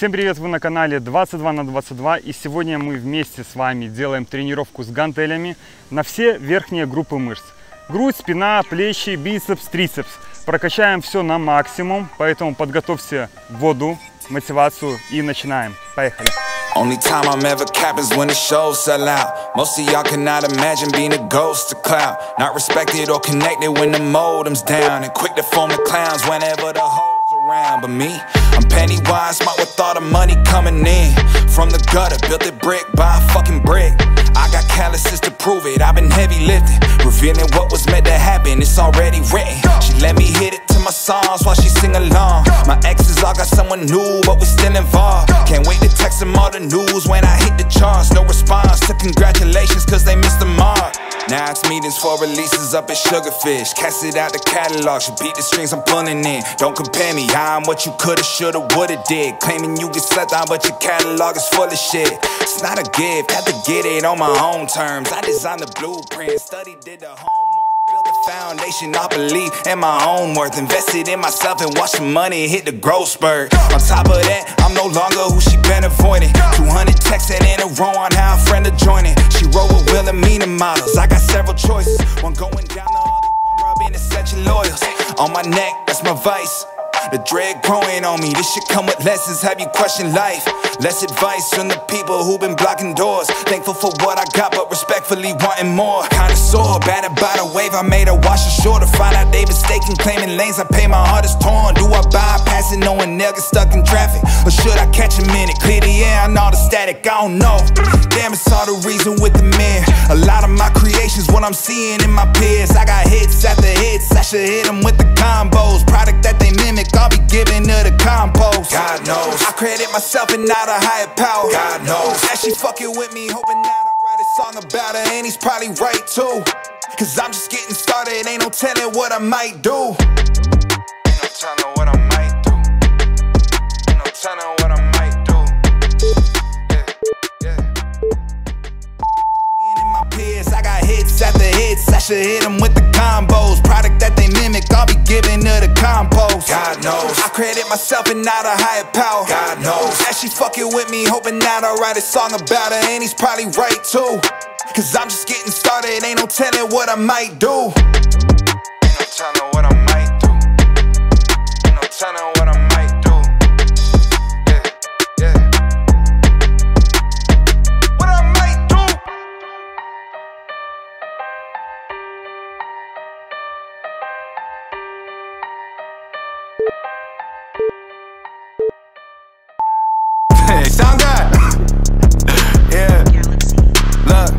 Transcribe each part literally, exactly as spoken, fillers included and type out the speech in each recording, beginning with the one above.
Всем привет, вы на канале двадцать два на двадцать два, и сегодня мы вместе с вами делаем тренировку с гантелями на все верхние группы мышц. Грудь, спина, плечи, бицепс, трицепс. Прокачаем все на максимум, поэтому подготовьте воду, мотивацию и начинаем. Поехали! Only time I'm ever capping is when the shows sell out. Most of y'all cannot imagine being a ghost to clout. Not respected or connected when the modem's down, and quick to form the clowns whenever the hoes around. But me, I'm penny wise, smart with all the money coming in. From the gutter, built it brick by a fucking brick. I got calluses to prove it, I've been heavy lifting, revealing what was meant to happen, it's already written. She let me hit it to my songs while she sing along. My exes all got someone new, but we still involved. Can't wait to text them all the news when I hit the charts. No response to congratulations cause they missed the mark. Now it's meetings for releases up at Sugarfish. Cast it out the catalog, should beat the strings I'm pulling in. Don't compare me, I'm what you coulda, shoulda, woulda did. Claiming you get slept on but your catalog is full of shit. It's not a gift, had to get it on my own terms. I designed the blueprint, studied, did the homework. Built a foundation, I believe in my own worth. Invested in myself and watched the money hit the growth spurt. On top of that, I'm no longer who she been avoiding. two hundred texts in a row on how a friend to join it. She roll with Wilhelmina models, I got several choices. One going down, the other one rubbing a set of loyals. On my neck, that's my vice. The dread growing on me, this shit come with lessons, have you question life. Less advice from the people who been blocking doors. Thankful for what I got, but respectfully wanting more. Kinda sore, battered by the wave, I made her wash ashore to find out they mistaken, claiming lanes I pay my heart is torn. Do I bypass it knowing they'll get stuck in traffic? Or should I catch a minute, clear the air and all the static? I don't know, damn it's all the reason with the men. A lot of my creations, what I'm seeing in my peers. I got hits after hits, I should hit them with the combos. Product that they mimic, I'll be giving her the compost. God knows, I credit myself and not a higher power. God knows, that she fucking with me, hoping that I write a song about her, and he's probably right too. Cause I'm just getting started, ain't no telling what I might do. Ain't no telling what I might do. Ain't no telling what I might do. Yeah, yeah. In my peers, I got hits after hits, I should hit them with the combos. Product that they mimic, I'll be giving her the compost. God knows, I credit myself and not a higher power. God knows, that she fucking with me, hoping that I write a song about her, and he's probably right too. Cause I'm just getting started, ain't no telling what I might do. Ain't no telling what I might do. Ain't no telling what I might do. Yeah, yeah. What I might do. Hey, sound good? Yeah. Look,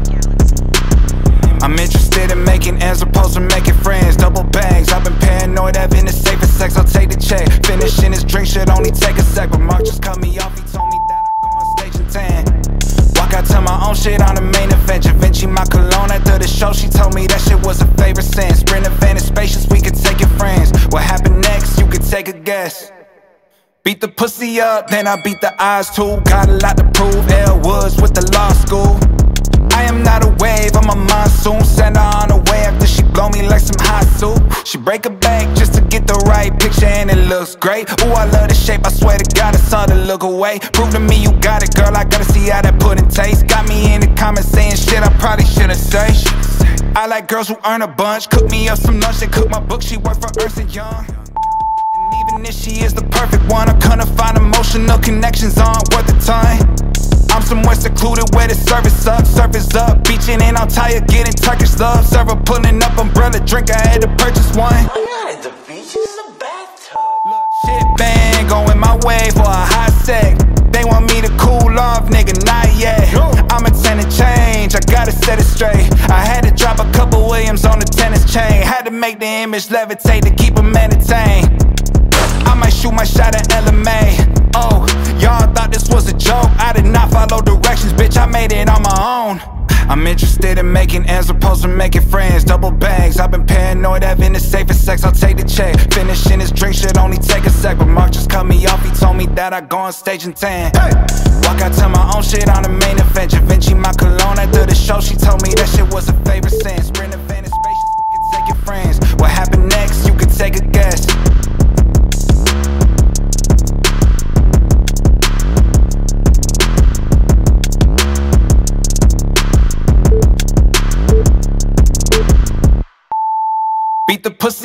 I'm interested in making ends opposed to making friends. Double bags, I've been paranoid, having the safest sex, I'll take the check. Finishing this drink should only take a sec, but Mark just cut me off, he told me that I go on stage in ten. Walk out to my own shit on the main event. Vinci my cologne after the show, she told me that shit was a favorite sin. Sprint event is spacious, we could take it friends. What happened next, you could take a guess. Beat the pussy up, then I beat the eyes too. Got a lot to prove, L Woods with the law school. I am not a wave, I'm a monsoon. Send her on the way after she blow me like some hot soup. She break a bank just to get the right picture and it looks great. Ooh, I love the shape, I swear to God it's hard to look away. Prove to me you got it, girl, I gotta see how that pudding tastes. Got me in the comments saying shit I probably shouldn't say. I like girls who earn a bunch. Cook me up some lunch and cook my book, she work for Ernst and Young. Even if she is the perfect one, I couldn't find emotional connections on worth the time. I'm somewhere secluded where the service up, surface up, beaching and I'm tired getting Turkish love. Server pulling up umbrella drink, I had to purchase one. I'm not at the beach, it's a bathtub. Look, shit bang, going my way for a hot sec. They want me to cool off, nigga, not yet. I'm a ten and change, I gotta set it straight. I had to drop a couple Williams on the tennis chain. Had to make the image levitate to keep them entertained. I might shoot my shot at L M A. Oh, y'all thought this was a joke. I did not follow directions, bitch, I made it on my own. I'm interested in making ends opposed to making friends. Double bags, I've been paranoid, having the safest sex, I'll take the check. Finishing this drink should only take a sec, but Mark just cut me off, he told me that I go on stage in ten. Hey! Walk out to my own shit on the main event. Vinci my cologne after the show, she told me that shit was a favorite sin. Sprint event is spacious, we could take it friends. What happened next, you could take a guess.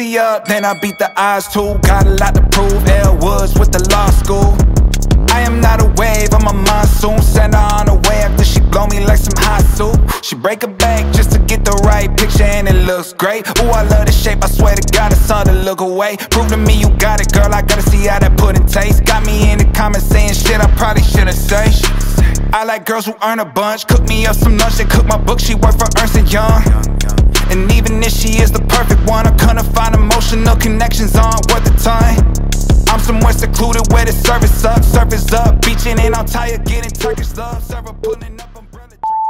me up, then I beat the odds too. Got a lot to prove, L Woods with the law school. I am not a wave, I'm a monsoon. Send her on the way after she blow me like some hot soup. She break a bank just to get the right picture and it looks great. Ooh, I love the shape, I swear to God it's hard to look away. Prove to me you got it, girl, I gotta see how that pudding tastes. Got me in the comments saying shit I probably shouldn't say. I like girls who earn a bunch. Cook me up some lunch and cook my book, she work for Ernst and Young. And even if she is the perfect one, I couldn't find emotional connections on worth the time. I'm somewhere secluded where the service sucks, surface up, beaching and I'm tired getting Turkish love, server pulling up umbrella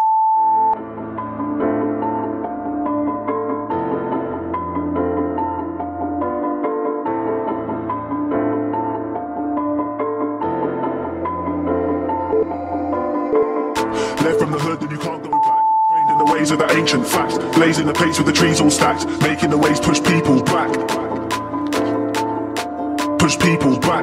Left from the hood, then you can't go back. Trained in the ways of the ancient facts, blazing the pace with the trees all stacked, making the waves push people back. Push people back.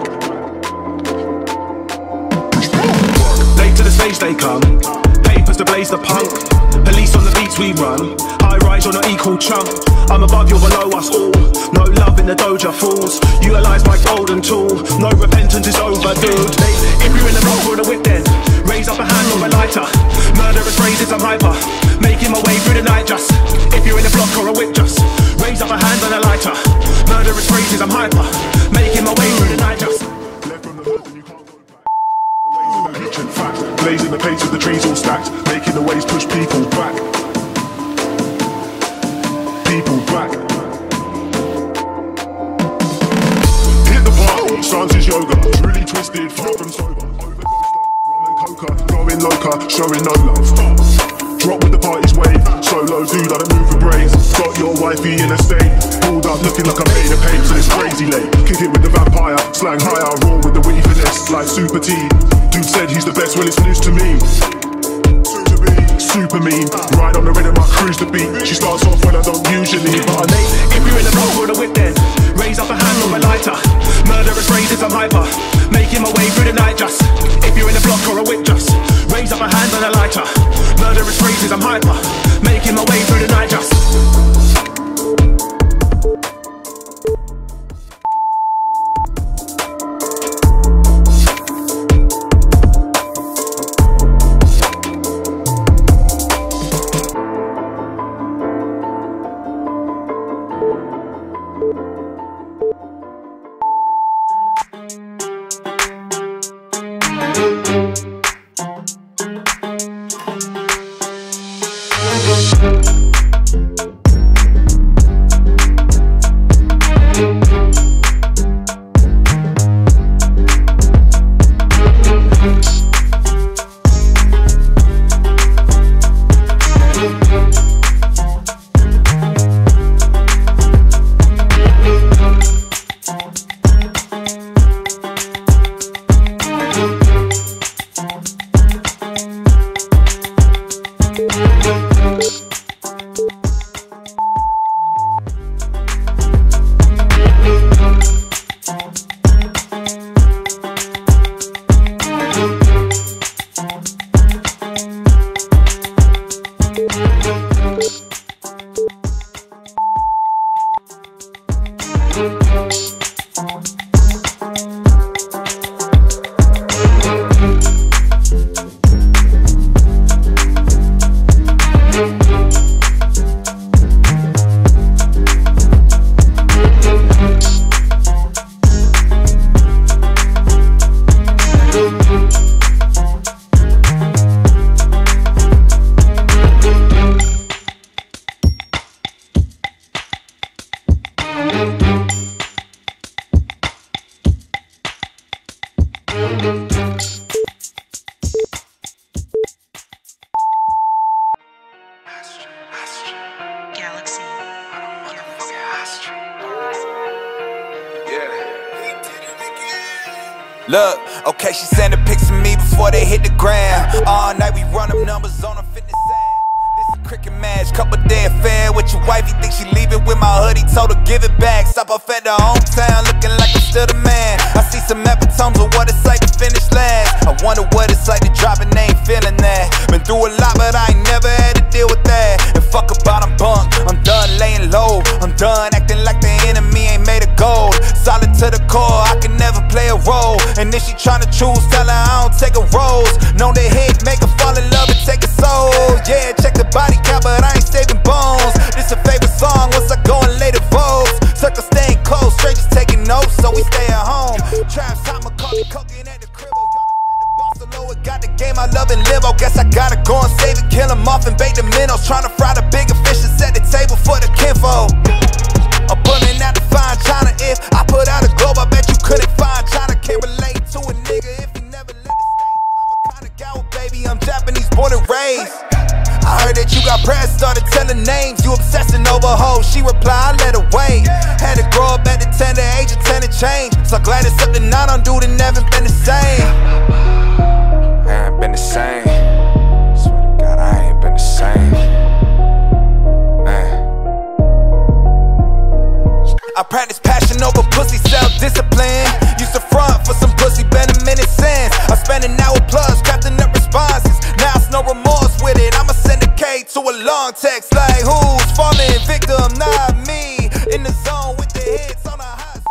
Late to the stage they come, papers to blaze the punk. Police on the beats we run, high rise on an equal chunk. I'm above, you're below us all. No love in the doja fools. Utilize my golden tool. No repentance is overdue. If you're in the block or the whip then raise up a hand or a lighter. Murderous phrases, I'm hyper, making my way through the night just. If you're in a block or a whip just raise up a hand and a lighter. Murderous phrases, I'm hyper, making my way through the night just. Left from the hood, then you can't go back. The ways of the ancient facts, blazing the pace with the trees all stacked, making the waves push people back. People back. Hit the party, stance is yoga, truly twisted, far from sober. Coca, going loca, showing no love. Drop with the party's wave, solo dude, I don't move for brains. Got your wifey in a state, pulled up looking like I made a paint, so it's crazy late. Kick it with the vampire, slang higher, raw with the witty finesse, like Super T. Dude said he's the best, well it's news to me. Super mean, ride on the rhythm, I cruise the beat. She starts off when I don't usually, but I need. If you're in the block or the whip then raise up a hand or a lighter. Murderous phrases, I'm hyper, making my way through the night just. If you're in the block or a whip just raise up a hand and a lighter. Murderous phrases, I'm hyper, making my way through the night just. Galaxy. Look, okay, she sending pics of me before they hit the ground. All night we run up numbers on a fitness app. This a cricket match, couple day affair with your wife. You think she leaving with my hoodie? Told her give it back. Stop off at the hometown, looking like I'm still the man. I see some epitomes of what it's like to finish last. I wonder what it's like to drop and ain't feeling that. Been through a lot, but I ain't never had to deal with that. And fuck about I'm bunk, I'm done laying low. I'm done acting like the enemy. tell her I don't take a rose. Know the hit, make her fall in love and take a soul. Yeah, check the body count, but I ain't saving bones. This a favorite song once I go and lay the votes. Circle staying close, strangers taking notes, so we stay at home. Trap time, McCartney cooking at the crib. Got the game I love and live. Oh, guess I gotta go and save it. Kill them off and bake the minnows. Tryna fry the bigger fish and set the table for the kinfolk. I'm pulling out the fine China. If I put out a globe, I bet you couldn't find China. Can't relate to a nigga if he never let it stay. I'm a kind of guy, well, baby, I'm Japanese born and raised. I heard that you got press, started telling names. You obsessing over hoes. She replied, I let her wait. Had to grow up at the tender age of ten to change. So glad it's something I don't do that never been the same. I ain't been the same. Swear to God, I ain't been the same. Man. I practice passion over pussy, self-discipline. Used to front for some pussy, been a minute since. I spent an hour plus crafting up responses. Now it's no remorse with it. I'ma send a K to a long text like who's falling victim, not me. In the zone with the hits on a hot streak.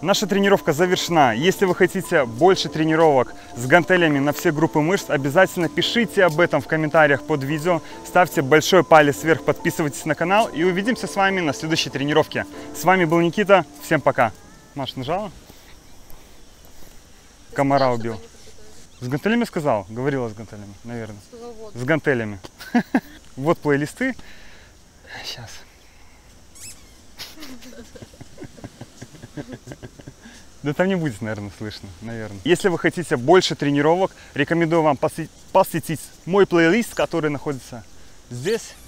Наша тренировка завершена. Если вы хотите больше тренировок с гантелями на все группы мышц, обязательно пишите об этом в комментариях под видео. Ставьте большой палец вверх, подписывайтесь на канал и увидимся с вами на следующей тренировке. С вами был Никита. Всем пока. Маш, нажала? Комара убил. С гантелями сказал? Говорила с гантелями, наверное. С гантелями. Вот плейлисты. Сейчас. Да там не будет, наверное, слышно, наверное. Если вы хотите больше тренировок, рекомендую вам посетить мой плейлист, который находится здесь.